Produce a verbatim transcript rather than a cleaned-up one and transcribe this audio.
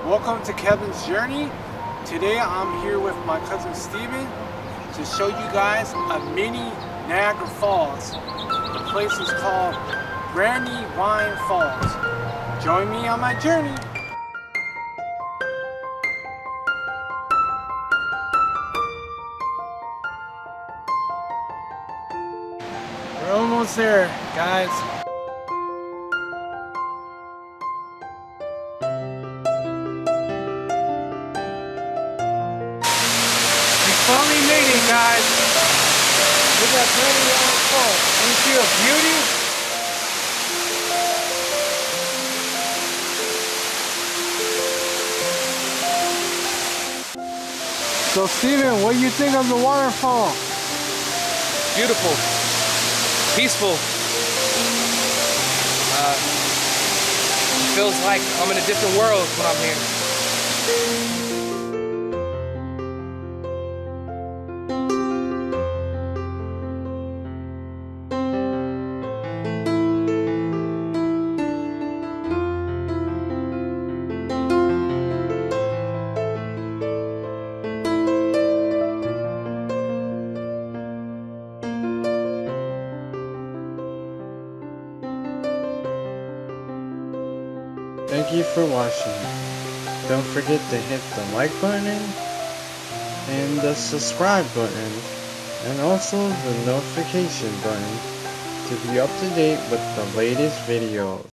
Welcome to Kevin's Journey. Today I'm here with my cousin Steven to show you guys a mini Niagara Falls. The place is called Brandywine Falls. Join me on my journey. We're almost there, guys. Finally made it, guys. Look at Brandywine Falls. Can you see the beauty? So Steven, what do you think of the waterfall? Beautiful, peaceful. Uh, feels like I'm in a different world when I'm here. Thank you for watching. Don't forget to hit the like button and the subscribe button and also the notification button to be up to date with the latest videos.